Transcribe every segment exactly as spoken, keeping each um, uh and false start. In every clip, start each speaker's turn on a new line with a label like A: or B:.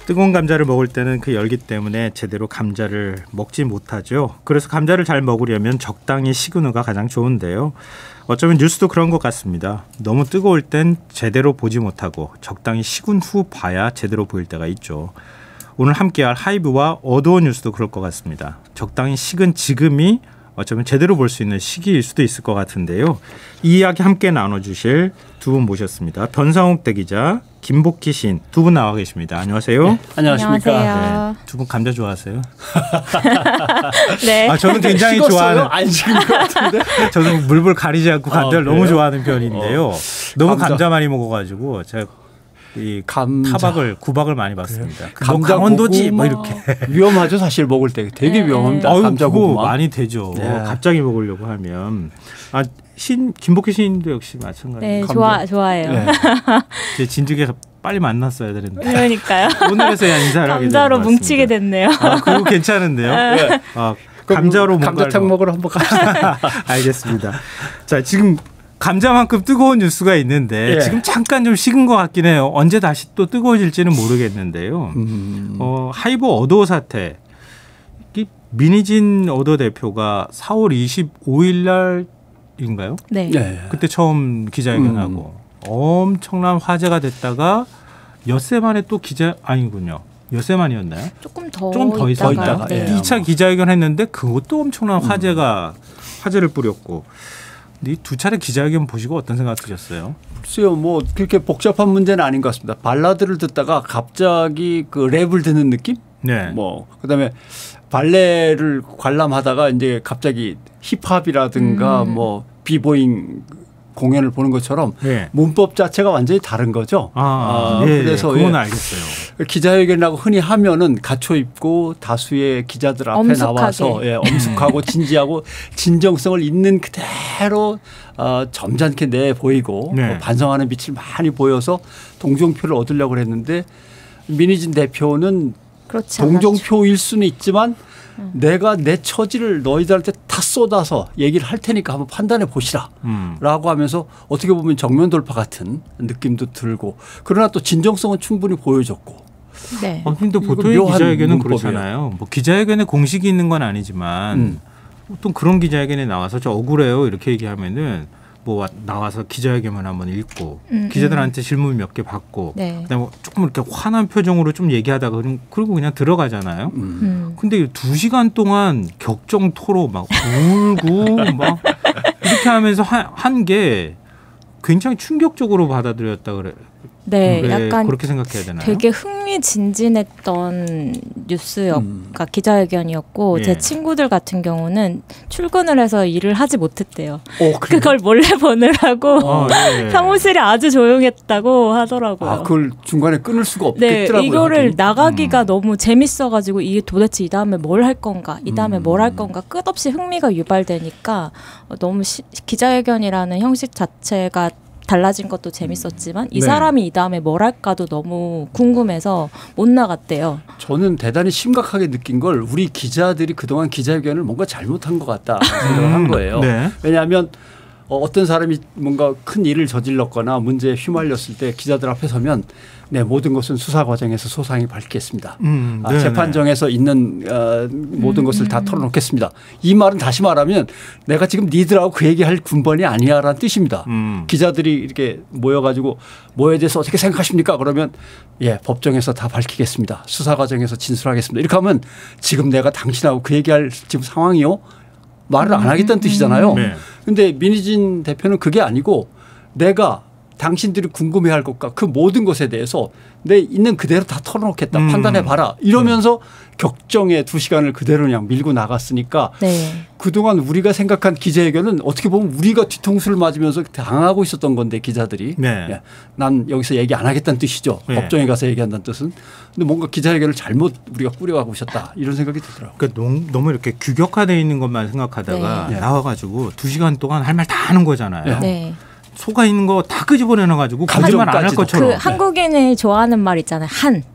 A: 뜨거운 감자를 먹을 때는 그 열기 때문에 제대로 감자를 먹지 못하죠. 그래서 감자를 잘 먹으려면 적당히 식은 후가 가장 좋은데요. 어쩌면 뉴스도 그런 것 같습니다. 너무 뜨거울 땐 제대로 보지 못하고 적당히 식은 후 봐야 제대로 보일 때가 있죠. 오늘 함께할 하이브와 어두운 뉴스도 그럴 것 같습니다. 적당히 식은 지금이 어쩌면 제대로 볼 수 있는 시기일 수도 있을 것 같은데요. 이 이야기 함께 나눠주실 두 분 모셨습니다. 변상욱 대기자, 김복희 시인 두 분 나와 계십니다. 안녕하세요.
B: 네, 안녕하십니까.
A: 네, 두 분 감자 좋아하세요?
B: 네.
A: 아, 저는 굉장히
B: 식었어요?
A: 좋아하는.
B: 안 식은 것 같은데.
A: 저는 물불 가리지 않고 감자를
B: 아,
A: 너무 좋아하는 편인데요.
B: 어,
A: 너무
B: 감자.
A: 감자 많이 먹어가지고 제가 이
B: 감자.
A: 타박을 구박을 많이 받습니다.
B: 감자
A: 강원도지 뭐
B: 고구마.
A: 이렇게.
B: 위험하죠. 사실 먹을 때 되게
C: 네.
B: 위험합니다.
A: 아유,
B: 감자
A: 그거
B: 고구마.
A: 많이 되죠.
B: 네.
A: 갑자기 먹으려고 하면. 아, 신 김복희 시인도 역시 마찬가지.
C: 네,
B: 감자.
C: 좋아 좋아해요.
B: 네.
A: 제 진즉에서 빨리 만났어야 되는데.
C: 그러니까요.
A: 오늘에서야 인사를 하게 되는
C: 감자로
A: 것
C: 뭉치게
A: 같습니다.
C: 됐네요.
A: 아, 그거 괜찮은데요.
B: 네.
A: 아, 감자로
B: 감자탕 먹으러 한번 가시죠.
A: 알겠습니다. 자, 지금 감자만큼 뜨거운 뉴스가 있는데
B: 예.
A: 지금 잠깐 좀 식은 것 같긴 해요. 언제 다시 또 뜨거워질지는 모르겠는데요.
B: 음.
A: 어, 하이브 어도 사태. 이 민희진 어도 대표가 사월 이십오일 날인가요?
C: 네.
B: 네.
A: 그때 처음 기자회견하고 음. 엄청난 화제가 됐다가 엿새 만에 또 기자 아니군요. 엿새 만이었나요?
C: 조금 더
A: 좀 더
C: 있다가요.
A: 있었나요?
B: 네.
A: 이 차 기자회견 했는데 그것도 엄청난 화제가 화제를 뿌렸고 이 두 차례 기자회견 보시고 어떤 생각 드셨어요?
B: 글쎄요, 뭐 그렇게 복잡한 문제는 아닌 것 같습니다. 발라드를 듣다가 갑자기 그 랩을 듣는 느낌?
A: 네.
B: 뭐 그다음에 발레를 관람하다가 이제 갑자기 힙합이라든가
C: 음.
B: 뭐 비보잉 공연을 보는 것처럼
A: 네.
B: 문법 자체가 완전히 다른 거죠.
A: 아,
B: 아,
A: 예,
B: 그래서
A: 그건
B: 예.
A: 알겠어요.
B: 기자회견이라고 흔히 하면은 갖춰 입고 다수의 기자들 앞에
C: 엄숙하게.
B: 나와서 예, 엄숙하고 진지하고 진정성을 있는 그대로 어, 점잖게 내 보이고
A: 네.
B: 뭐 반성하는 빛을 많이 보여서 동정표를 얻으려고 했는데 민희진 대표는
C: 그렇지
B: 동정표일 수는 있지만 내가 내 처지를 너희들한테 다 쏟아서 얘기를 할 테니까 한번 판단해 보시라
A: 음.
B: 라고 하면서 어떻게 보면 정면 돌파 같은 느낌도 들고 그러나 또 진정성은 충분히 보여줬고
C: 네.
A: 아, 근데
B: 이거
A: 보통
B: 묘한
A: 기자회견은
B: 문법이에요.
A: 그렇잖아요. 뭐 기자회견에 공식이 있는 건 아니지만
B: 음.
A: 보통 그런 기자회견에 나와서 저 억울해요 이렇게 얘기하면은 뭐 나와서 기자회견만 한번 읽고
C: 음,
A: 기자들한테 질문 몇 개 받고
C: 네.
A: 그다음에 조금 이렇게 화난 표정으로 좀 얘기하다가 그럼 그리고 그냥 들어가잖아요.
B: 음.
C: 음.
A: 근데 두 시간 동안 격정 토로 막 울고 막 이렇게 하면서 한 게 굉장히 충격적으로 받아들였다 그래.
C: 네,
A: 그래,
C: 약간
A: 그렇게 생각해야 되나요?
C: 되게 흥미진진했던 뉴스였,
B: 음.
C: 그러니까 기자회견이었고
A: 예.
C: 제 친구들 같은 경우는 출근을 해서 일을 하지 못했대요.
B: 오, 그래요?
C: 그걸 몰래 보느라고
A: 어, 예.
C: 사무실이 아주 조용했다고 하더라고요.
B: 아, 그걸 중간에 끊을 수가
C: 네,
B: 없겠더라고요.
C: 이거를
B: 하긴.
C: 나가기가
A: 음.
C: 너무 재밌어가지고 이게 도대체 이 다음에 뭘 할 건가, 이 다음에
B: 음.
C: 뭘 할 건가 끝없이 흥미가 유발되니까 어, 너무 시, 기자회견이라는 형식 자체가 달라진 것도 재밌었지만 이
A: 네.
C: 사람이 이 다음에 뭘 할까도 너무 궁금해서 못 나갔대요.
B: 저는 대단히 심각하게 느낀 걸 우리 기자들이 그동안 기자회견을 뭔가 잘못한 것 같다 생각을 한 거예요.
A: 네.
B: 왜냐하면 어, 어떤 사람이 뭔가 큰 일을 저질렀거나 문제에 휘말렸을 때 기자들 앞에 서면 네, 모든 것은 수사 과정에서 소상히 밝히겠습니다.
A: 음,
B: 아,
A: 네,
B: 재판정에서 있는 어, 모든
C: 음,
B: 것을 다
C: 음.
B: 털어놓겠습니다. 이 말은 다시 말하면 내가 지금 니들하고 그 얘기할 군번이 아니야라는 뜻입니다.
A: 음.
B: 기자들이 이렇게 모여가지고 뭐에 대해서 어떻게 생각하십니까? 그러면 예, 법정에서 다 밝히겠습니다. 수사 과정에서 진술하겠습니다. 이렇게 하면 지금 내가 당신하고 그 얘기할 지금 상황이요? 말을 안 하겠다는 뜻이잖아요.
A: 네.
B: 그런데 민희진 대표는 그게 아니고 내가 당신들이 궁금해할 것과 그 모든 것에 대해서 내 있는 그대로 다 털어놓겠다.
A: 음.
B: 판단해봐라. 이러면서 격정의 두 시간을 그대로 그냥 밀고 나갔으니까
C: 네.
B: 그동안 우리가 생각한 기자회견은 어떻게 보면 우리가 뒤통수를 맞으면서 당하고 있었던 건데 기자들이.
A: 네.
B: 예. 난 여기서 얘기 안 하겠다는 뜻이죠.
A: 네.
B: 법정에 가서 얘기한다는 뜻은. 근데 뭔가 기자회견을 잘못 우리가 꾸려가고 있었다. 이런 생각이 들더라고요.
A: 그러니까 너무, 너무 이렇게 규격화되어 있는 것만 생각하다가
B: 네.
A: 나와가지고 두 시간 동안 할 말 다 하는 거잖아요.
B: 네.
C: 네.
A: 속아 있는 거 다 끄집어내놔가지고 거짓말 안 할
B: 감정까지도.
A: 것처럼.
C: 그 한국인이 좋아하는 말 있잖아요. 한.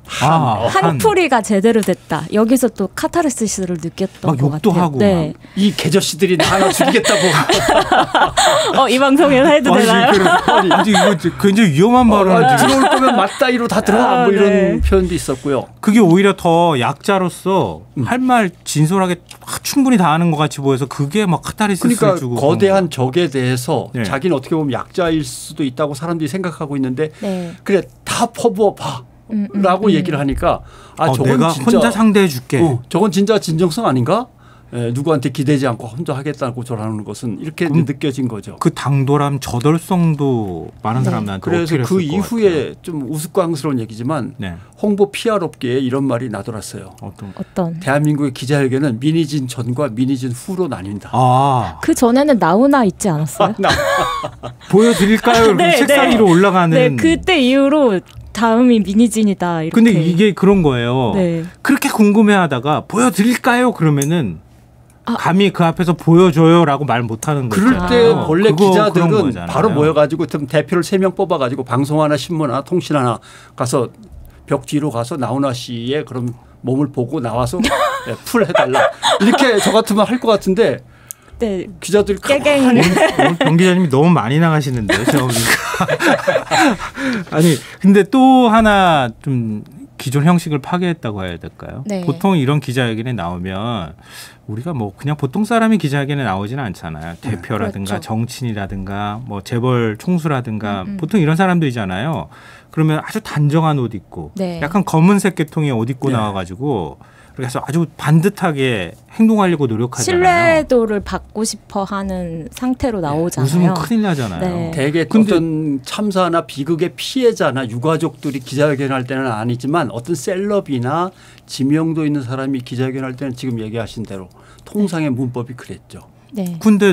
A: 아,
C: 한풀이가 제대로 됐다. 여기서 또 카타르시스를 느꼈던
A: 막
C: 것
A: 욕도
C: 같아요.
A: 하고
C: 네.
B: 이 개저씨들이 나 하나 죽이겠다고.
C: 어, 이 방송에서 해도
A: 아니,
C: 되나요?
A: 아니, 아니, 이거 굉장히 위험한 발언을
B: 아,
A: 지금.
B: 들어올 거면 맞다이로 다 들어가.
C: 아,
B: 뭐 이런
C: 네.
B: 표현도 있었고요.
A: 그게 오히려 더 약자로서
B: 음.
A: 할 말 진솔하게 충분히 다 아는 것 같이 보여서 그게 막 카타르시스를
B: 그러니까
A: 주고
B: 거대한 적에 대해서
A: 네.
B: 자기는 어떻게 보면 약자일 수도 있다고 사람들이 생각하고 있는데
C: 네.
B: 그래 다 퍼부어 봐.
C: 음, 음,
B: 라고
C: 음.
B: 얘기를 하니까 아
A: 어,
B: 저건
A: 내가
B: 진짜
A: 혼자 상대해 줄게.
B: 어, 저건 진짜 진정성 아닌가? 예, 누구한테 기대지 않고 혼자 하겠다고 저라는 것은 이렇게
A: 그럼
B: 느껴진 거죠.
A: 그 당돌함 저돌성도 많은
C: 네.
A: 사람들한테
B: 그래서
A: 어필했을
B: 그
A: 것
B: 이후에
A: 같아요.
B: 좀 우스꽝스러운 얘기지만
A: 네.
B: 홍보 피알 업계에 이런 말이 나돌았어요.
A: 어떤
C: 어떤?
B: 대한민국의 기자회견은 민희진 전과 민희진 후로 나뉜다.
A: 아
C: 그 전에는 나훈아 있지 않았어요?
B: 나,
A: 보여드릴까요? 이렇게
C: 네,
A: 책상
C: 네.
A: 위로 올라가는.
C: 네, 그때 이후로 다음이 미니진이다. 이렇게.
A: 근데 이게 그런 거예요.
C: 네.
A: 그렇게 궁금해하다가 보여드릴까요? 그러면은
C: 아.
A: 감히 그 앞에서 보여줘요라고 말 못하는 거죠.
B: 그럴 때
C: 아.
B: 원래
A: 그거 그런
B: 기자들은
A: 거잖아요.
B: 바로 모여가지고 좀 대표를 세 명 뽑아가지고 방송 하나 신문 하나 통신 하나 가서 벽 뒤로 가서 나훈아 씨의 그런 몸을 보고 나와서 네, 풀 해달라 이렇게 저 같으면 할 것 같은데
C: 네.
B: 기자들이
C: 깨갱.
B: 가만히
A: 오늘 경 기자님이 너무 많이 나가시는데요. 제가 보니까. 아니 근데 또 하나 좀 기존 형식을 파괴했다고 해야 될까요?
C: 네.
A: 보통 이런 기자회견에 나오면 우리가 뭐 그냥 보통 사람이 기자회견에 나오지는 않잖아요. 대표라든가
C: 그렇죠.
A: 정치인이라든가 뭐 재벌 총수라든가
C: 음, 음.
A: 보통 이런 사람들이잖아요. 그러면 아주 단정한 옷 입고
C: 네.
A: 약간 검은색 계통의 옷 입고
B: 네.
A: 나와가지고 그래서 아주 반듯하게 행동하려고 노력하잖아요.
C: 신뢰도를 받고 싶어 하는 상태로 나오잖아요.
A: 웃으면 큰일 나잖아요.
C: 네.
B: 대개
A: 근데-
B: 어떤 참사나 비극의 피해자나 유가족들이 기자회견할 때는 아니지만 어떤 셀럽이나 지명도 있는 사람이 기자회견할 때는 지금 얘기하신 대로 통상의 문법이 그랬죠.
C: 네.
A: 근데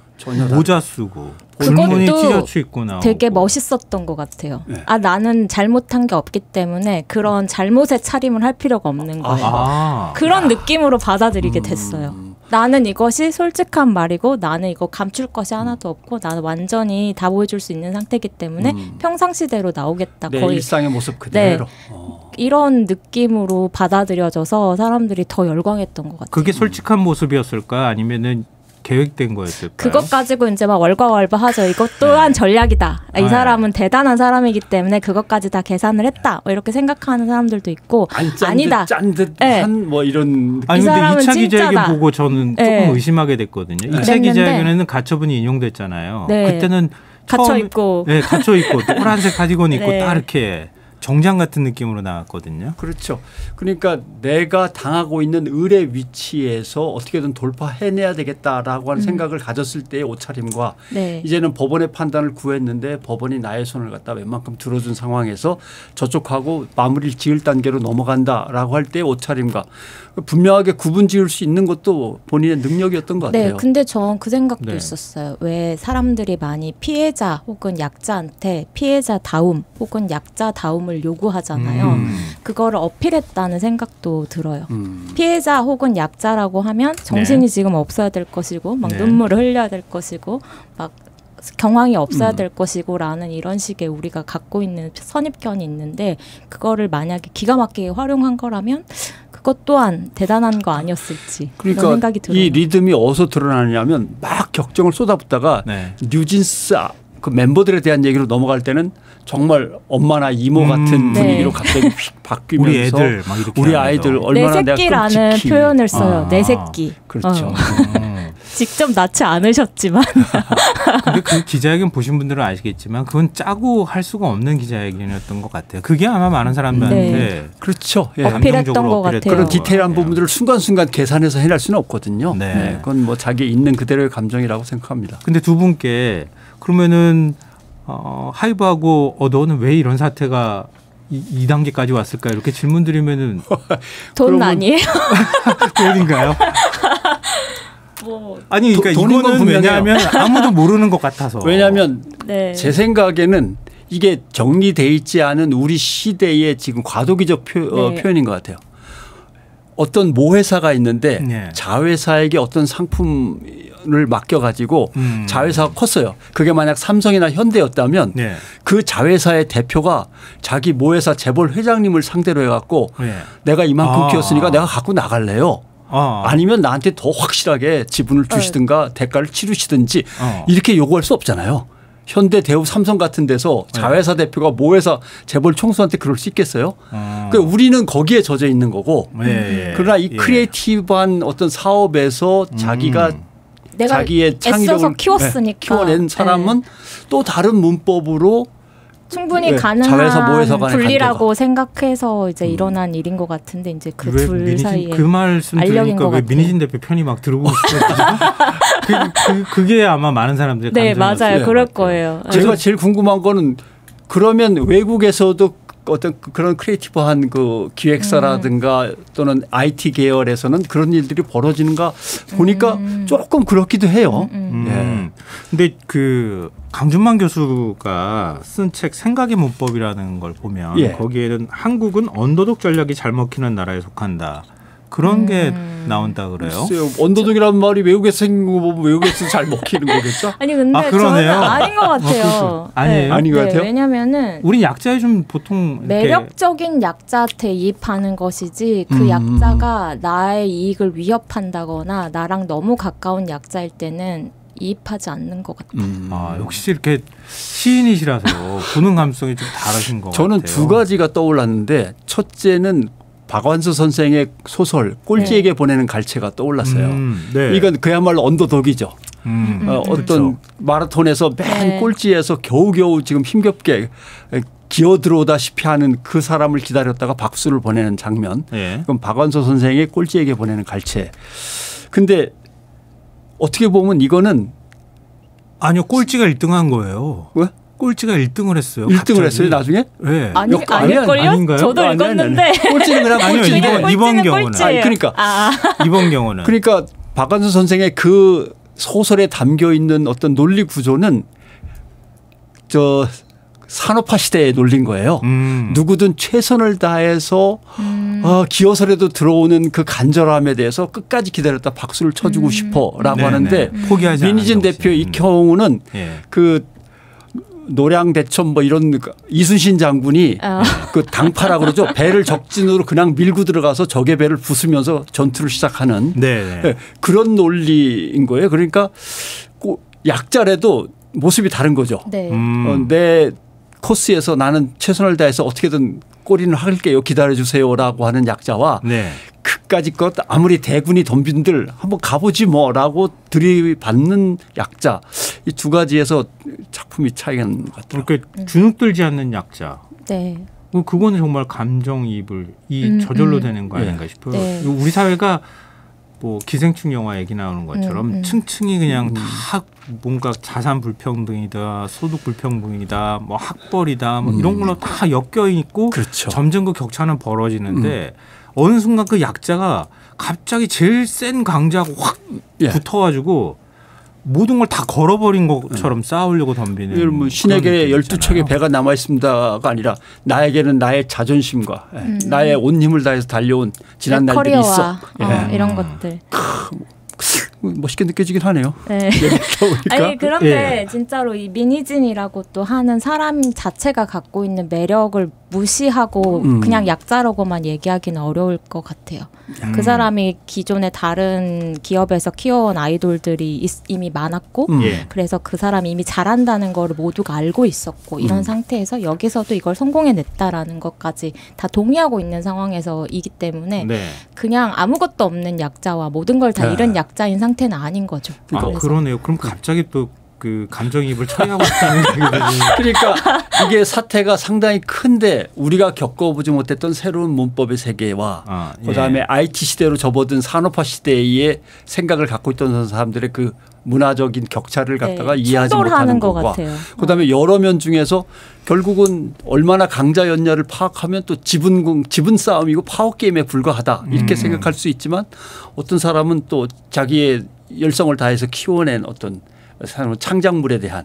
B: 전혀
A: 모자 쓰고
C: 그것도
A: 줄무늬 티셔츠 입고 나오고
C: 되게 멋있었던 것 같아요.
B: 네.
C: 아 나는 잘못한 게 없기 때문에 그런 잘못에 차림을 할 필요가 없는 거예요.
A: 아,
C: 그런 느낌으로 받아들이게 됐어요.
B: 음.
C: 나는 이것이 솔직한 말이고 나는 이거 감출 것이 하나도 없고 나는 완전히 다 보여줄 수 있는 상태이기 때문에
B: 음.
C: 평상시대로 나오겠다.
B: 내
C: 거의
B: 일상의 모습 그대로.
C: 네.
B: 어.
C: 이런 느낌으로 받아들여져서 사람들이 더 열광했던 것 같아요.
A: 그게 솔직한 모습이었을까 아니면은 계획된 거였을까요?
C: 그것 가지고 이제 막 월과월부하죠. 이것 또한 전략이다. 이
A: 네.
C: 사람은 대단한 사람이기 때문에 그것까지 다 계산을 했다. 뭐 이렇게 생각하는 사람들도 있고 아니다.
B: 짠듯
C: 네.
B: 한 뭐 이런
A: 아니
C: 이
A: 근데
C: 사람은
A: 이 차 기자회견
C: 진짜다.
A: 보고 저는 조금
C: 네.
A: 의심하게 됐거든요. 이 차
C: 그랬는데
A: 기자회견에는 가처분이 인용됐잖아요.
C: 네.
A: 그때는
C: 갇혀
A: 처음-
C: 있고
A: 네, 갇혀 있고 노란색 카디건 입고
C: 네.
A: 딱 이렇게 정장 같은 느낌으로 나왔거든요.
B: 그렇죠. 그러니까 내가 당하고 있는 을의 위치에서 어떻게든 돌파해내야 되겠다라고 하는
C: 음.
B: 생각을 가졌을 때의 옷차림과
C: 네.
B: 이제는 법원의 판단을 구했는데 법원이 나의 손을 갖다 웬만큼 들어준 상황에서 저쪽하고 마무리를 지을 단계로 넘어간다라고 할 때의 옷차림과 분명하게 구분 지을 수 있는 것도 본인의 능력이었던 것
C: 네,
B: 같아요.
C: 근데 전 그 생각도
A: 네.
C: 있었어요. 왜 사람들이 많이 피해자 혹은 약자한테 피해자다움 혹은 약자다움을 요구하잖아요.
A: 음.
C: 그거를 어필했다는 생각도 들어요.
B: 음.
C: 피해자 혹은 약자라고 하면 정신이
A: 네.
C: 지금 없어야 될 것이고 막
A: 네.
C: 눈물을 흘려야 될 것이고 막 경황이 없어야
B: 음.
C: 될 것이고라는 이런 식의 우리가 갖고 있는 선입견이 있는데 그거를 만약에 기가 막히게 활용한 거라면 그것 또한 대단한 거 아니었을지 그런
B: 그러니까
C: 생각이 들어요.
B: 이 리듬이 어디서 드러나냐면 막 격정을 쏟아붓다가
A: 네.
B: 뉴진스 그 멤버들에 대한 얘기로 넘어갈 때는 정말 엄마나 이모
A: 음.
B: 같은
C: 네.
B: 분위기로 갑자기 휙 바뀌면서
A: 우리 애들 막 이렇게
B: 우리
A: 하면서.
B: 아이들
C: 내
B: 얼마나 내가
C: 새끼라는
B: 끔찍히.
C: 표현을 써요.
A: 아.
C: 내 새끼.
B: 그렇죠.
C: 어.
A: 음.
C: 직접 낳지 않으셨지만
A: 근데 그 기자회견 보신 분들은 아시겠지만 그건 짜고 할 수가 없는 기자회견이었던 것 같아요. 그게 아마 많은 사람들한테
C: 네.
B: 그렇죠. 예.
C: 어필했던 것 같아요.
B: 그런
A: 것
B: 디테일한
A: 같아요.
B: 부분들을 순간순간 계산해서 해낼 수는 없거든요.
A: 네.
B: 네. 그건 뭐 자기 있는 그대로의 감정이라고 생각합니다.
A: 근데 두 분께 그러면은 어, 하이브하고 어, 너는 왜 이런 사태가 이, 이 단계까지 왔을까 이렇게 질문 드리면은
C: 돈
B: 그러면-
C: 아니에요?
A: 돈인가요?
C: 뭐,
A: 아니 그러니까
B: 도- 돈인 건
A: 이거는
B: 분명해요.
A: 왜냐하면 아무도 모르는 것 같아서.
B: 왜냐하면
C: 네.
B: 제 생각에는 이게 정리돼 있지 않은 우리 시대의 지금 과도기적 표, 어,
C: 네.
B: 표현인 것 같아요. 어떤 모회사가 있는데
A: 네.
B: 자회사에게 어떤 상품을 맡겨가지고
A: 음.
B: 자회사가 컸어요. 그게 만약 삼성이나 현대였다면
A: 네.
B: 그 자회사의 대표가 자기 모회사 재벌 회장님을 상대로 해갖고
A: 네.
B: 내가 이만큼
A: 아.
B: 키웠으니까 내가 갖고 나갈래요.
A: 아.
B: 아니면 나한테 더 확실하게 지분을 주시든가 대가를 치르시든지
A: 어.
B: 이렇게 요구할 수 없잖아요. 현대, 대우, 삼성 같은 데서 자회사 네. 대표가 모회사 재벌 총수한테 그럴 수 있겠어요?
A: 어.
B: 그러니까 우리는 거기에 젖어 있는 거고
A: 예, 예.
B: 그러나 이
A: 예.
B: 크리에이티브한 어떤 사업에서
A: 음.
B: 자기가
C: 내가
B: 자기의
C: 애써서
B: 창의력을
C: 키웠으니까.
B: 키워낸 사람은
C: 네.
B: 또 다른 문법으로
C: 충분히
B: 네, 자회사, 모회사
C: 가능한
B: 간의
C: 분리라고
B: 관계가.
C: 생각해서 이제 일어난 일인 것 같은데 이제 그
A: 왜
C: 둘
A: 민희진
C: 사이에
A: 그 말씀
C: 알력인
A: 들으니까
C: 것
A: 왜
C: 같아요.
A: 민희진 대표 편이 막 들어오고 싶어요. 그, 그, 그게 아마 많은 사람들의
C: 네
A: 감정이었을
C: 맞아요
A: 것
C: 그럴
A: 같아요.
C: 거예요.
B: 제가 제일 궁금한 거는 그러면 외국에서도 어떤 그런 크리에이티브한 그 기획사라든가 또는 아이티 계열에서는 그런 일들이 벌어지는가 보니까
C: 음.
B: 조금 그렇기도 해요.
C: 음, 음.
A: 음. 근데 그 강준만 교수가 쓴 책 생각의 문법이라는 걸 보면
B: 예.
A: 거기에는 한국은 언더독 전략이 잘 먹히는 나라에 속한다. 그런 게 나온다 그래요.
B: 글쎄요. 언더독이라는 말이 외국에서 생긴 거 보면 외국에서 잘 먹히는 거겠죠?
C: 아니 근데
A: 아, 그러네요.
C: 저는 아닌 것 같아요.
A: 어, 아니에요?
B: 아닌 것 같아요?
C: 왜냐면은
A: 우리 약자에 좀 보통 이렇게
C: 매력적인 약자한테 이입하는 것이지 그
B: 음.
C: 약자가 나의 이익을 위협한다거나 나랑 너무 가까운 약자일 때는 이입하지 않는 것 같아요.
B: 음.
A: 아, 역시 이렇게 시인이시라서 보는 감성이 좀 다르신 것
B: 저는
A: 같아요.
B: 두 가지가 떠올랐는데 첫째는 박완서 선생의 소설 꼴찌에게
C: 네.
B: 보내는 갈채가 떠올랐어요.
A: 음, 네.
B: 이건 그야말로 언더독이죠.
A: 음.
B: 어,
C: 음.
B: 어떤
A: 그렇죠.
B: 마라톤에서 맨
C: 네.
B: 꼴찌에서 겨우겨우 지금 힘겹게 기어 들어오다시피 하는 그 사람을 기다렸다가 박수를 보내는 장면.
A: 예.
B: 그럼 박완서 선생의 꼴찌에게 보내는 갈채. 근데 어떻게 보면 이거는
A: 아니요, 꼴찌가 일 등한 거예요.
B: 왜?
A: 꼴찌가 일 등을 했어요.
B: 일 등을
A: 갑자기.
B: 했어요 나중에?
A: 네.
C: 아니
B: 역- 아니야,
C: 아닐걸요?
A: 아닌가요?
C: 저도
B: 아니, 아니, 아니.
C: 읽었는데
B: 꼴찌는 그냥
A: 아니요,
B: 꼴찌인
A: 이번-
B: 거예요.
A: 이번
C: 꼴찌는
A: 경우는.
C: 꼴찌예요.
B: 아니, 그러니까.
C: 아.
A: 이번 경우는
B: 그러니까 박완서 선생의 그 소설에 담겨 있는 어떤 논리 구조는 저 산업화 시대에 논린 거예요.
A: 음.
B: 누구든 최선을 다해서
C: 음.
B: 어, 기어설에도 들어오는 그 간절함에 대해서 끝까지 기다렸다 박수를 쳐주고
C: 음.
B: 싶어라고
A: 네,
B: 하는데
A: 네. 포기하지
B: 민희진
A: 않은
B: 대표 이
A: 정신.
B: 경우는
A: 예.
B: 그 노량 대첩 뭐 이런 이순신 장군이
C: 어.
B: 그 당파라 그러죠. 배를 적진으로 그냥 밀고 들어가서 적의 배를 부수면서 전투를 시작하는
A: 네.
B: 네, 그런 논리인 거예요. 그러니까 꼭 약자라도 모습이 다른 거죠.
C: 네.
A: 음.
B: 어, 내 코스에서 나는 최선을 다해서 어떻게든 꼬리는 할게요. 기다려주세요라고 하는 약자와
A: 네.
B: 그까지 것 아무리 대군이 덤빈들 한번 가보지 뭐라고 들이받는 약자 이 두 가지에서 작품이 차이가 나는 것 같아요.
A: 그렇게 주눅들지 않는 약자.
C: 네.
A: 어, 그거는 정말 감정이입을 이
C: 음,
A: 저절로
C: 음.
A: 되는 거 아닌가 싶어요.
C: 네.
A: 우리 사회가 뭐 기생충 영화 얘기 나오는 것처럼
C: 음, 음.
A: 층층이 그냥 다 뭔가 자산 불평등이다, 소득 불평등이다, 뭐 학벌이다, 뭐 이런 걸로 다 엮여 있고
B: 그렇죠.
A: 점점 그 격차는 벌어지는데 어느 순간 그 약자가 갑자기 제일 센 강자하고 확
B: 예.
A: 붙어가지고 모든 걸 다 걸어버린 것처럼 싸우려고 덤비는.
B: 예를 뭐 신에게
A: 그런 느낌
B: 열두 척의
A: 있잖아요.
B: 배가 남아 있습니다가 아니라 나에게는 나의 자존심과 예,
C: 음.
B: 나의 온 힘을 다해서 달려온 지난
C: 내
B: 날들이 있어.
C: 커리어와 어,
B: 예.
C: 이런 것들.
B: 멋있게 느껴지긴 하네요.
C: 네.
B: 그러니까
C: 아니 그런데
A: 예.
C: 진짜로 이 민희진이라고 또 하는 사람 자체가 갖고 있는 매력을 무시하고
B: 음.
C: 그냥 약자라고만 얘기하기는 어려울 것 같아요.
A: 음.
C: 그 사람이 기존에 다른 기업에서 키워온 아이돌들이 있- 이미 많았고
B: 음.
A: 예.
C: 그래서 그 사람이 이미 잘한다는 거를 모두가 알고 있었고 이런
B: 음.
C: 상태에서 여기서도 이걸 성공해냈다라는 것까지 다 동의하고 있는 상황에서이기 때문에
A: 네.
C: 그냥 아무것도 없는 약자와 모든 걸 다
B: 네.
C: 잃은 약자인 상태는 아닌 거죠.
A: 아,
C: 그래서
A: 그러네요. 그럼 갑자기 또 그 감정이입을 처리하고 싶다는 얘기들이.
B: 그러니까 이게 사태가 상당히 큰데 우리가 겪어보지 못했던 새로운 문법의 세계와
A: 아, 예.
B: 그다음에 아이티 시대로 접어든 산업화 시대의 생각을 갖고 있던 사람들의 그 문화적인 격차를 갖다가
C: 네,
B: 이해하지
C: 충돌하는
B: 못하는
C: 것
B: 거고
C: 같아요.
B: 그다음에 여러 면 중에서 결국은 얼마나 강자였냐를 파악하면 또 지분 지분 싸움이고 파워 게임에 불과하다 이렇게
A: 음.
B: 생각할 수 있지만 어떤 사람은 또 자기의 열성을 다해서 키워낸 어떤 창작물에 대한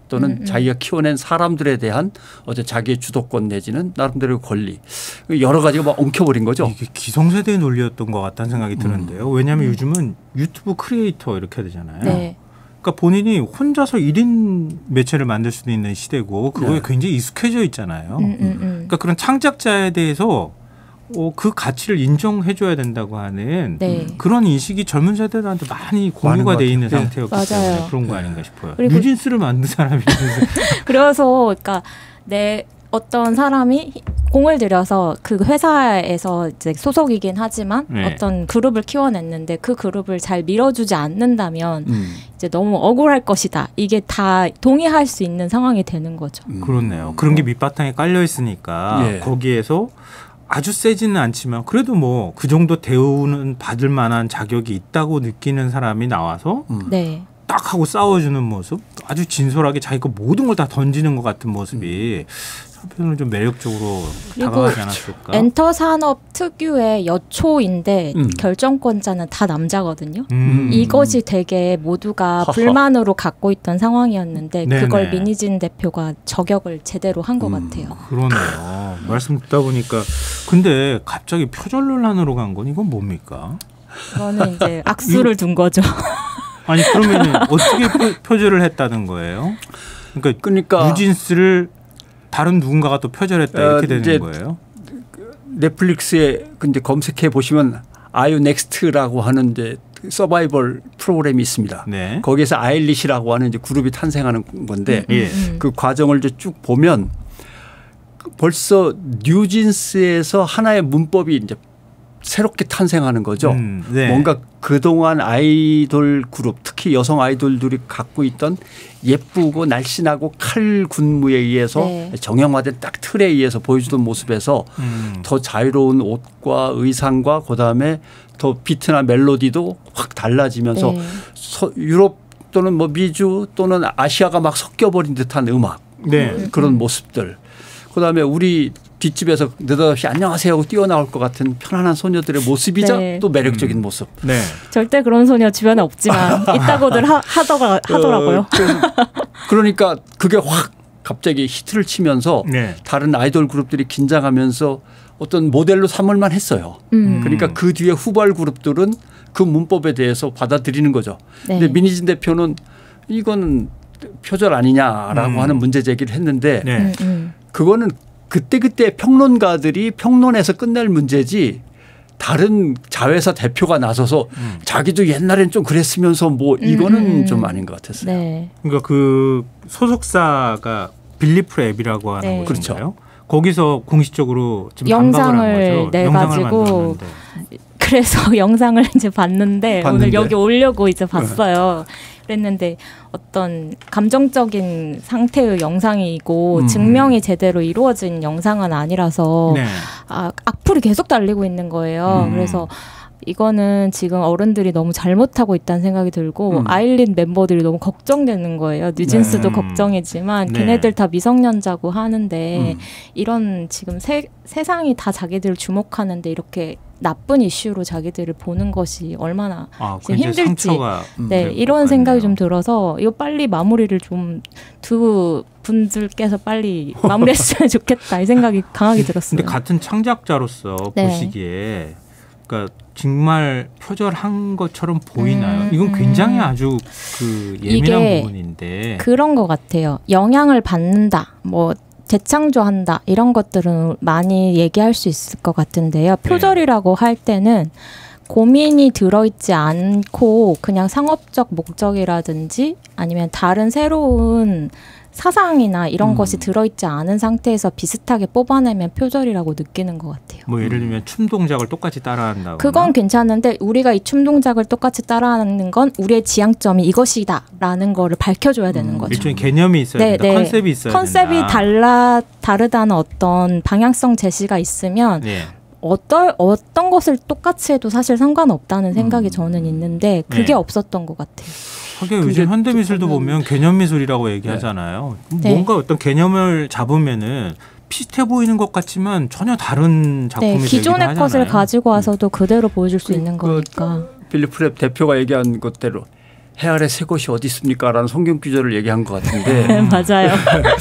B: 또는
C: 음, 음.
B: 자기가 키워낸 사람들에 대한 어제 자기의 주도권 내지는 나름대로의 권리 여러 가지가 막 엉켜버린 거죠.
A: 이게 기성세대의 논리였던 것 같다는 생각이 드는데요. 왜냐하면
C: 음.
A: 요즘은 유튜브 크리에이터 이렇게 되잖아요.
C: 네.
A: 그러니까 본인이 혼자서 일 인 매체를 만들 수도 있는 시대고 그거에
B: 네.
A: 굉장히 익숙해져 있잖아요.
C: 음, 음, 음.
A: 그러니까 그런 창작자에 대해서 어, 그 가치를 인정해줘야 된다고 하는
C: 네.
A: 그런 인식이 젊은 세대들한테 많이 공유가 돼 있는
B: 같아요.
A: 상태였기
C: 맞아요.
A: 때문에 그런 거 아닌가 싶어요.
C: 그리고-
A: 뉴진스를 만든 사람이
C: 그래서 그러니까 내 어떤 사람이 공을 들여서 그 회사에서 이제 소속이긴 하지만
A: 네.
C: 어떤 그룹을 키워냈는데 그 그룹을 잘 밀어주지 않는다면
B: 음.
C: 이제 너무 억울할 것이다. 이게 다 동의할 수 있는 상황이 되는 거죠.
B: 음.
A: 그렇네요. 그런 게 밑바탕에 깔려 있으니까
B: 예.
A: 거기에서 아주 세지는 않지만 그래도 뭐 그 정도 대우는 받을 만한 자격이 있다고 느끼는 사람이 나와서
B: 음.
C: 네.
A: 딱 하고 싸워주는 모습, 아주 진솔하게 자기가 모든 걸 다 던지는 것 같은 모습이 한편으로는 좀 매력적으로
C: 그리고
A: 다가가지 않았을까?
C: 엔터 산업 특유의 여초인데
B: 음.
C: 결정권자는 다 남자거든요.
A: 음.
C: 이것이 되게 모두가
B: 하하.
C: 불만으로 갖고 있던 상황이었는데
A: 네네.
C: 그걸 민희진 대표가 저격을 제대로 한 것
B: 음.
C: 같아요.
A: 그러네요. 말씀 듣다 보니까 근데 갑자기 표절 논란으로 간 건 이건 뭡니까?
C: 그거는 이제 악수를 둔 거죠.
A: 아니 그러면은 어떻게 표, 표절을 했다는 거예요? 그러니까
B: 그러니까
A: 뉴진스를 다른 누군가가 또 표절했다 이렇게
B: 어,
A: 되는
B: 이제
A: 거예요?
B: 넷플릭스에 근데 검색해 보시면 Are You Next라고 하는 이제 서바이벌 프로그램이 있습니다.
A: 네.
B: 거기에서 아일리시라고 하는 이제 그룹이 탄생하는 건데
A: 예.
C: 음.
B: 그 과정을 이제 쭉 보면 벌써 뉴진스에서 하나의 문법이 이제 새롭게 탄생하는 거죠.
A: 음, 네.
B: 뭔가 그동안 아이돌 그룹 특히 여성 아이돌들이 갖고 있던 예쁘고 날씬하고 칼 군무에 의해서
C: 네.
B: 정형화된 딱 틀에 의해서 보여주던 모습에서
A: 음.
B: 더 자유로운 옷과 의상과 그다음에 더 비트나 멜로디도 확 달라지면서
C: 네.
B: 서, 유럽 또는 뭐 미주 또는 아시아가 막 섞여버린 듯한 음악
A: 네.
B: 그런 모습들 그다음에 우리 뒷집에서 느닷없이 안녕하세요 하고 뛰어나올 것 같은 편안한 소녀들의 모습이자
C: 네.
B: 또 매력적인 모습.
A: 네.
C: 절대 그런 소녀 주변에 없지만 있다고들 하, 하더라, 하더라고요.
B: 어, 그래서 그러니까 그게 확 갑자기 히트를 치면서
A: 네.
B: 다른 아이돌 그룹들이 긴장하면서 어떤 모델로 삼을만 했어요.
C: 음.
B: 그러니까 그 뒤에 후발 그룹들은 그 문법에 대해서 받아들이는 거죠.
C: 네.
B: 근데 민희진 대표는 이거는 표절 아니냐라고
A: 음.
B: 하는 문제 제기를 했는데
A: 네.
C: 음, 음.
B: 그거는 그때그때 평론가들이 평론해서 끝낼 문제지 다른 자회사 대표가 나서서
A: 음.
B: 자기도 옛날엔 좀 그랬으면서 뭐 이거는
C: 음, 음.
B: 좀 아닌 것 같았어요.
C: 네.
A: 그러니까 그 소속사가 빌리프 앱이라고 하는
C: 네.
A: 곳인가요? 거기서 공식적으로 지금 반박을 한
C: 영상을
A: 거죠.
C: 내
A: 영상을
C: 가지고
A: 만들었는데.
C: 그래서 영상을 이제 봤는데,
B: 봤는데.
C: 오늘 여기 오려고 이제 봤어요. 그랬는데 어떤 감정적인 상태의 영상이고
B: 음.
C: 증명이 제대로 이루어진 영상은 아니라서
A: 네.
C: 아, 악플이 계속 달리고 있는 거예요.
A: 음.
C: 그래서 이거는 지금 어른들이 너무 잘못하고 있다는 생각이 들고
B: 음.
C: 아일린 멤버들이 너무 걱정되는 거예요. 뉴진스도
A: 네.
C: 걱정이지만
A: 네.
C: 걔네들 다 미성년자고 하는데
B: 음.
C: 이런 지금 세, 세상이 다 자기들을 주목하는데 이렇게 나쁜 이슈로 자기들을 보는 것이 얼마나
A: 아,
C: 지금
A: 굉장히
C: 힘들지.
A: 상처가
C: 네,
A: 될
C: 이런
A: 것
C: 생각이
A: 같네요.
C: 좀 들어서 이거 빨리 마무리를 좀 두 분들께서 빨리 마무리했으면 좋겠다 이 생각이 강하게 들었어요.
A: 근데 같은 창작자로서
C: 네.
A: 보시기에 그러니까 정말 표절한 것처럼 보이나요?
C: 음,
A: 이건 굉장히
C: 음.
A: 아주 그 예민한
C: 이게
A: 부분인데.
C: 그런 것 같아요. 영향을 받는다, 뭐 재창조한다 이런 것들은 많이 얘기할 수 있을 것 같은데요. 표절이라고 할 때는 고민이 들어있지 않고 그냥 상업적 목적이라든지 아니면 다른 새로운 사상이나 이런
B: 음.
C: 것이 들어있지 않은 상태에서 비슷하게 뽑아내면 표절이라고 느끼는 것 같아요.
A: 뭐 예를 들면 춤 동작을 똑같이 따라한다거나.
C: 그건 괜찮은데 우리가 이 춤 동작을 똑같이 따라하는 건 우리의 지향점이 이것이다라는 거를 밝혀줘야 되는
B: 음,
C: 거죠.
A: 일종의 개념이 있어야
C: 네,
A: 된다.
C: 네.
A: 컨셉이 있어야
C: 컨셉이
A: 된다.
C: 달라 다르다는 어떤 방향성 제시가 있으면
A: 네.
C: 어떨 어떤 것을 똑같이 해도 사실 상관없다는 생각이
B: 음.
C: 저는 있는데 그게
A: 네.
C: 없었던 것 같아요.
A: 하긴
B: 근데
A: 요즘 현대미술도
C: 저는-
A: 보면 개념 미술이라고 얘기하잖아요.
C: 네.
A: 뭔가 어떤 개념을 잡으면은 비슷해 보이는 것 같지만 전혀 다른 작품이
C: 네,
A: 되기도
C: 기존의
A: 하잖아요.
C: 것을 가지고 와서도 그대로 보여줄 수
B: 그-
C: 있는
B: 그-
C: 거니까.
B: 빌리프랩 대표가 얘기한 것대로 해 아래 새 것이 어디 있습니까라는 성경 구절을 얘기한 것 같은데
C: 네, 맞아요.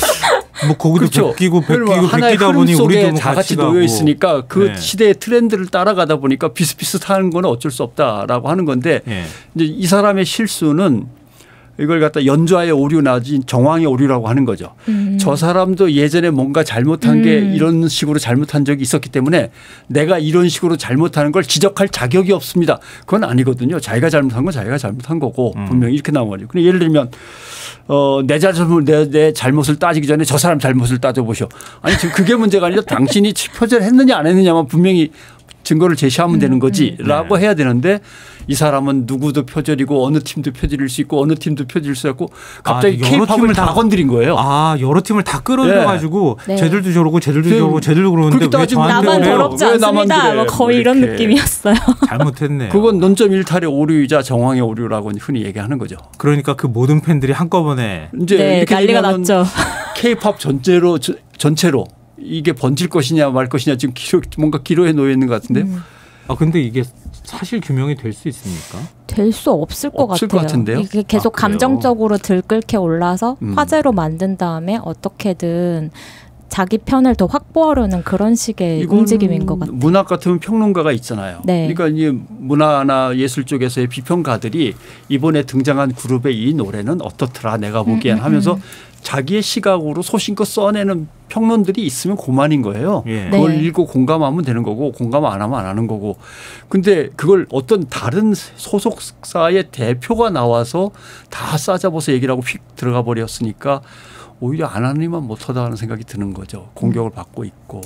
A: 뭐 거기도
B: 그렇죠.
A: 베끼고 베끼고
B: 하나의
A: 베끼다
B: 흐름
A: 보니
B: 속에
A: 우리도 뭐
B: 다 같이
A: 가고.
B: 놓여 있으니까 그
A: 네.
B: 시대의 트렌드를 따라가다 보니까 비슷비슷한 건 어쩔 수 없다라고 하는 건데
A: 네.
B: 이제 이 사람의 실수는 이걸 갖다 연좌의 오류 나지 정황의 오류라고 하는 거죠.
C: 음.
B: 저 사람도 예전에 뭔가 잘못한
C: 음.
B: 게 이런 식으로 잘못한 적이 있었기 때문에 내가 이런 식으로 잘못하는 걸 지적할 자격이 없습니다. 그건 아니거든요. 자기가 잘못한 건 자기가 잘못한 거고
A: 음.
B: 분명히 이렇게 나온 거죠. 근데 예를 들면 어, 내 잘못, 내, 내 잘못을 따지기 전에 저 사람 잘못을 따져보시오. 아니, 지금 그게 문제가 아니라 당신이 표절을 했느냐 안 했느냐만 분명히 증거를 제시하면 되는 거지 라고
A: 네.
B: 해야 되는데 이 사람은 누구도 표절이고 어느 팀도 표절일 수 있고 어느 팀도 표절일 수 있고 갑자기
A: 아, 여러
B: K-팝을
A: 팀을
B: 다,
A: 다
B: 건드린 거예요.
A: 아 여러 팀을 다 끌어들여 가지고
C: 네.
A: 쟤들도 저러고 쟤들도
B: 네.
A: 저러고 쟤들도 그러는데
B: 그렇게
A: 왜
B: 따지면
A: 저한테
C: 나만
A: 그래요?
C: 더럽지
B: 왜 나만
C: 않습니다.
B: 그래?
C: 뭐 거의
B: 뭐
C: 이런
B: 이렇게.
C: 느낌이었어요.
A: 잘못했네요.
B: 그건 논점 일탈의 오류이자 정황의 오류라고 흔히 얘기하는 거죠.
A: 그러니까 그 모든 팬들이 한꺼번에
B: 이제
C: 네,
B: 이렇게
C: 난리가
B: 되면은
C: 났죠.
B: K-팝 전체로 저- 전체로 이게 번질 것이냐 말 것이냐 지금 기로, 뭔가 기로에 놓여 있는 것 같은데요.
C: 음.
A: 아 근데 이게 사실 규명이 될 수 있습니까?
C: 될 수 없을 것
B: 없을
C: 같아요.
B: 것 같은데요?
C: 이게 계속
A: 아, 그래요?
C: 감정적으로 들끓게 올라서
B: 음.
C: 화제로 만든 다음에 어떻게든 자기 편을 더 확보하려는 그런 식의
B: 이건
C: 움직임인 것 같아요.
B: 문학 같으면 평론가가 있잖아요.
C: 네.
B: 그러니까 이제 문화나 예술 쪽에서의 비평가들이 이번에 등장한 그룹의 이 노래는 어떻더라 내가 보기엔
C: 음, 음,
B: 하면서
C: 음.
B: 자기의 시각으로 소신껏 써내는 평론들이 있으면 고만인 거예요.
A: 예.
C: 네.
B: 그걸 읽고 공감하면 되는 거고 공감 안 하면 안 하는 거고. 근데 그걸 어떤 다른 소속사의 대표가 나와서 다 싸잡아서 얘기를 하고 휙 들어가 버렸으니까 오히려 안 하니만 못하다 하는 생각이 드는 거죠. 공격을 받고 있고.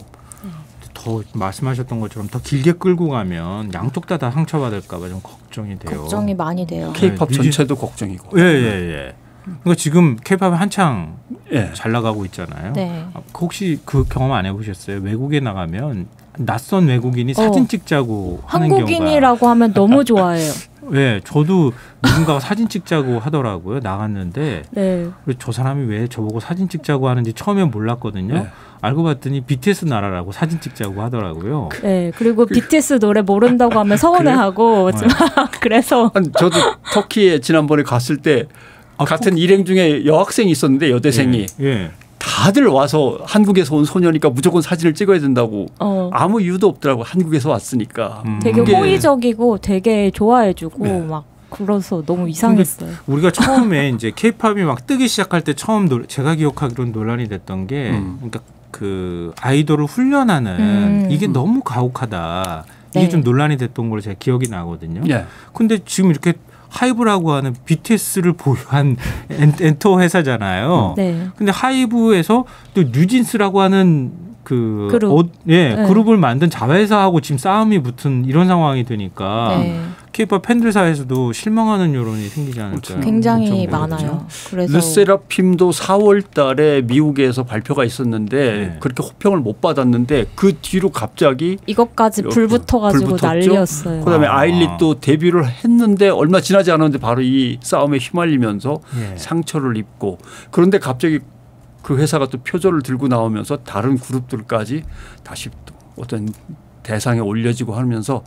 A: 더 말씀하셨던 것처럼 더 길게 끌고 가면 양쪽 다 다 상처받을까 봐 좀 걱정이 돼요.
C: 걱정이 많이 돼요.
B: K-팝
A: 네,
B: 전체도 걱정이고.
A: 예예예. 예. 그러니까 지금 K-팝이 한창
B: 예.
A: 잘 나가고 있잖아요.
C: 네.
A: 아, 혹시 그 경험 안 해보셨어요? 외국에 나가면 낯선 외국인이 사진
C: 어.
A: 찍자고 하는 경우가.
C: 한국인이라고 하면 너무 좋아해요.
A: 네, 저도 누군가가 사진 찍자고 하더라고요. 나갔는데
C: 네.
A: 그래서 저 사람이 왜 저보고 사진 찍자고 하는지 처음엔 몰랐거든요.
B: 네.
A: 알고 봤더니 비티에스 나라라고 사진 찍자고 하더라고요.
C: 네. 그리고 비티에스 노래 모른다고 하면 서운해하고
A: 네.
C: 그래서
B: 아니, 저도 터키에 지난번에 갔을 때
A: 아,
B: 같은 일행 중에 여학생이 있었는데 여대생이
A: 예. 예.
B: 다들 와서 한국에서 온 소녀니까 무조건 사진을 찍어야 된다고
C: 어,
B: 아무 이유도 없더라고. 한국에서 왔으니까.
A: 음.
C: 되게
B: 그게-
C: 호의적이고 되게 좋아해주고
B: 네.
C: 막 그래서 너무 이상했어요.
A: 우리가 처음에 이제 케이팝이 막 뜨기 시작할 때 처음 노, 제가 기억하기로는 논란이 됐던 게
B: 음.
A: 그러니까 그 아이돌을 훈련하는
C: 음.
A: 이게 너무 가혹하다. 이게
C: 네.
A: 좀 논란이 됐던 걸로 제가 기억이 나거든요.
B: 예.
A: 근데 지금 이렇게 하이브라고 하는 비티에스를 보유한 엔, 엔터 회사잖아요.
C: 네.
A: 근데 하이브에서 또 뉴진스라고 하는 그
C: 그룹.
A: 어, 예,
C: 네.
A: 그룹을 만든 자회사하고 지금 싸움이 붙은 이런 상황이 되니까
C: 네.
A: 케이팝 팬들 사이에서도 실망하는 여론이 생기지 않을까요?
C: 굉장히
A: 엄청
C: 많아요. 그래서
B: 르세라핌도 사월 달에 미국에서 발표가 있었는데
A: 네.
B: 그렇게 호평을 못 받았는데 그 뒤로 갑자기
C: 이것까지 불 붙어가지고
B: 불 붙었죠?
C: 난리였어요.
B: 그다음에
A: 아.
B: 아일릿도 데뷔를 했는데 얼마 지나지 않았는데 바로 이 싸움에 휘말리면서
A: 예.
B: 상처를 입고 그런데 갑자기 그 회사가 또 표절을 들고 나오면서 다른 그룹들까지 다시 또 어떤 대상에 올려지고 하면서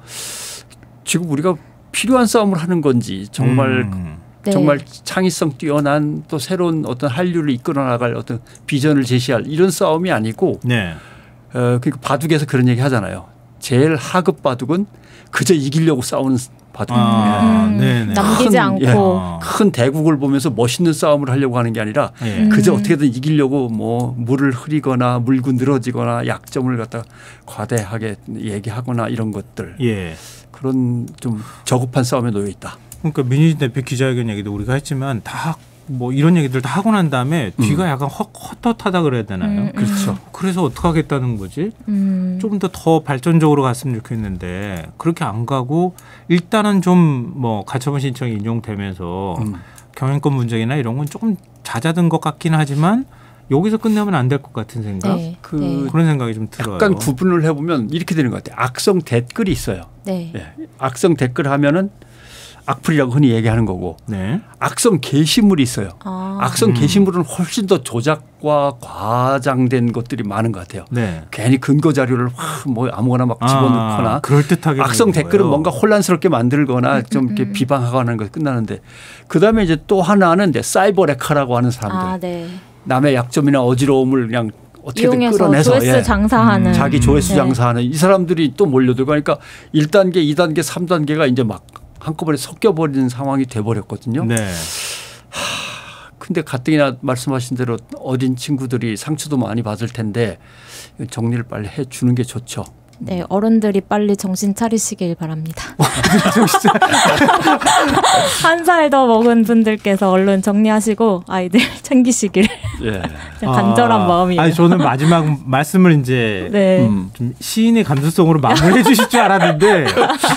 B: 지금 우리가 필요한 싸움을 하는 건지 정말
A: 음.
C: 네.
B: 정말 창의성 뛰어난 또 새로운 어떤 한류를 이끌어 나갈 어떤 비전을 제시할 이런 싸움이 아니고
A: 네.
B: 어, 그러니까 바둑에서 그런 얘기 하잖아요. 제일 하급 바둑은 그저 이기려고 싸우는 바둑이에요.
A: 아,
C: 음,
A: 네네.
C: 남기지
B: 큰,
C: 않고
B: 예.
A: 아.
B: 큰 대국을 보면서 멋있는 싸움을 하려고 하는 게 아니라
A: 예.
C: 음.
B: 그저 어떻게든 이기려고 뭐 물을 흐리거나 물고 늘어지거나 약점을 갖다 과대하게 얘기하거나 이런 것들
A: 예.
B: 그런 좀 저급한 싸움에 놓여 있다.
A: 그러니까 민희진 대표 기자회견 얘기도 우리가 했지만 다 뭐 이런 얘기들 다 하고 난 다음에 뒤가 약간 헛, 헛헛하다 그래야 되나요?
C: 음,
B: 그렇죠.
A: 그래서 어떻게 하겠다는 거지?
C: 음.
A: 조금 더 더 발전적으로 갔으면 좋겠는데 그렇게 안 가고 일단은 좀 뭐 가처분 신청이 인용되면서
B: 음.
A: 경영권 문제나 이런 건 조금 잦아든 것 같긴 하지만 여기서 끝내면 안 될 것 같은 생각
C: 네.
B: 그
C: 네.
A: 그런 생각이 좀 들어요.
B: 약간 구분을 해보면 이렇게 되는 것 같아요. 악성 댓글이 있어요.
C: 네.
B: 예. 악성 댓글 하면은 악플이라고 흔히 얘기하는 거고
A: 네.
B: 악성 게시물이 있어요.
C: 아.
B: 악성
A: 음.
B: 게시물은 훨씬 더 조작과 과장된 것들이 많은 것 같아요.
A: 네.
B: 괜히 근거 자료를 확 뭐 아무거나 막 집어넣거나
A: 아, 그럴듯하게
B: 악성
A: 보이는
B: 댓글은
A: 거예요.
B: 뭔가 혼란스럽게 만들거나 좀 이렇게
C: 음.
B: 비방하거나 하는 거 끝나는데 그다음에 이제 또 하나는 이제 사이버 레카라고 하는 사람들
C: 아, 네.
B: 남의 약점이나 어지러움을 그냥 어떻게든
C: 이용해서
B: 끌어내서
C: 조회수
B: 예.
C: 장사하는
B: 자기 조회수
C: 네.
B: 장사하는 이 사람들이 또 몰려들고 하니까 일 단계, 이 단계, 삼 단계가 이제 막 한꺼번에 섞여버리는 상황이 돼버렸거든요.
A: 네.
B: 근데 가뜩이나 말씀하신 대로 어린 친구들이 상처도 많이 받을 텐데 정리를 빨리 해 주는 게 좋죠.
C: 네, 어른들이 빨리 정신 차리시길 바랍니다. 한 살 더 먹은 분들께서 얼른 정리하시고 아이들 챙기시길
B: 예.
C: 간절한
A: 아,
C: 마음이에요.
A: 아니 저는 마지막 말씀을 이제
C: 네.
B: 음.
A: 좀 시인의 감수성으로 마무리해 주실 줄 알았는데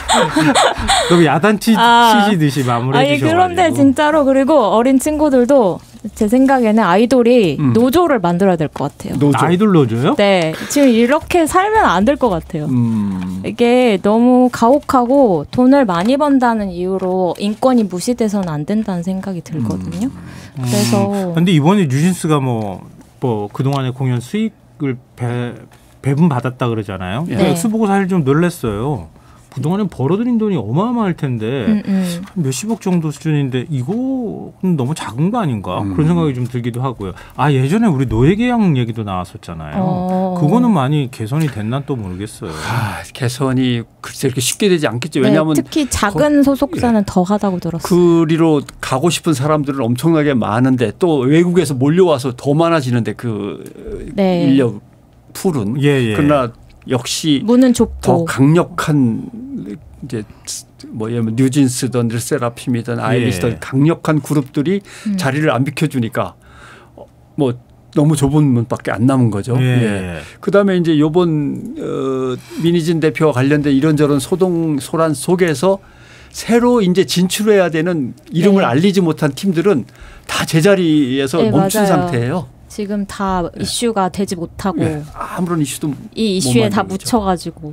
A: 너무 야단치
C: 아.
A: 치시듯이 마무리해
C: 아니
A: 주셔가지고.
C: 그런데 진짜로 그리고 어린 친구들도 제 생각에는 아이돌이
B: 음.
C: 노조를 만들어야 될 것 같아요.
B: 노조.
A: 아이돌 노조요?
C: 네, 지금 이렇게 살면 안 될 것 같아요.
B: 음.
C: 이게 너무 가혹하고 돈을 많이 번다는 이유로 인권이 무시돼서는 안 된다는 생각이 들거든요. 그래서
A: 근데 이번에 뉴진스가 뭐, 뭐 그동안의 공연 수익을 배, 배분 받았다 그러잖아요.
B: 네.
A: 그 액수 보고 사실 좀 놀랐어요. 그동안에 벌어들인 돈이 어마어마할 텐데
C: 음, 음.
A: 한 몇십억 정도 수준인데 이거는 너무 작은 거 아닌가
B: 음.
A: 그런 생각이 좀 들기도 하고요. 아 예전에 우리 노예계약 얘기도 나왔었잖아요.
C: 어.
A: 그거는 많이 개선이 됐나 또 모르겠어요.
B: 아, 개선이 글쎄 이렇게 쉽게 되지 않겠죠.
C: 네,
B: 왜냐하면
C: 특히 작은 소속사는 더 하다고 들었어요.
B: 그리로 가고 싶은 사람들은 엄청나게 많은데 또 외국에서 몰려와서 더 많아지는데 그
C: 네.
B: 인력 풀은
A: 예, 예.
B: 그러나 역시
C: 문은
B: 더
C: 좁고
B: 강력한 이제 뭐 예를 들면 뉴진스든 르세라핌이든 아이리스든
A: 예.
B: 강력한 그룹들이
C: 음.
B: 자리를 안 비켜주니까 뭐 너무 좁은 문밖에 안 남은 거죠.
A: 예.
B: 예. 그다음에 이제 요번 어, 민희진 대표와 관련된 이런저런 소동 소란 속에서 새로 이제 진출해야 되는 이름을
C: 네.
B: 알리지 못한 팀들은 다 제자리에서
C: 네,
B: 멈춘
C: 맞아요.
B: 상태예요.
C: 지금 다 이슈가 되지 못하고
B: 예. 아무런 이슈도
C: 이 이슈에
B: 못
C: 다
B: 만들고 있죠.
C: 묻혀가지고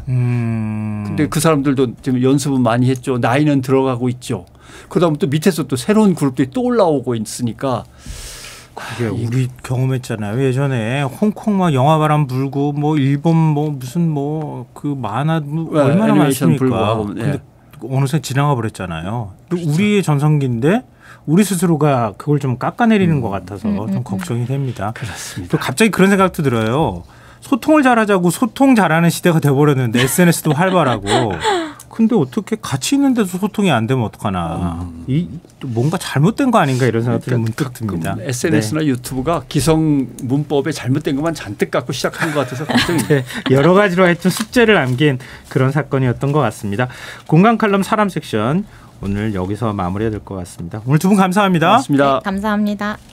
A: 음.
B: 근데 그 사람들도 지금 연습은 많이 했죠. 나이는 들어가고 있죠. 그다음 또 밑에서 또 새로운 그룹들이 또 올라오고 있으니까
A: 그게 우리 경험했잖아요. 예전에 홍콩 막 영화바람 불고 뭐 일본 뭐 무슨 뭐 그 만화 뭐
B: 네,
A: 얼마나
B: 애니메이션
A: 많습니까.
B: 불고 하고, 예.
A: 근데 어느새 지나가 버렸잖아요. 우리의 전성기인데 우리 스스로가 그걸 좀 깎아내리는 것 같아서
C: 음, 음,
A: 좀
C: 음.
A: 걱정이 됩니다.
B: 그렇습니다.
A: 또 갑자기 그런 생각도 들어요. 소통을 잘하자고 소통 잘하는 시대가 돼버렸는데 에스엔에스도 활발하고 근데 어떻게 같이 있는데도 소통이 안 되면 어떡하나. 이 뭔가 잘못된 거 아닌가 이런 생각이
B: 그러니까
A: 문득 듭니다.
B: 에스엔에스나 유튜브가 기성 문법에 잘못된 것만 잔뜩 갖고 시작하는 것 같아서 걱정이
A: 네, 여러 가지로 하여튼 숙제를 남긴 그런 사건이었던 것 같습니다. 공간 칼럼 사람 섹션 오늘 여기서 마무리해야 될 것 같습니다. 오늘 두 분 감사합니다.
B: 맞습니다.
C: 네, 감사합니다.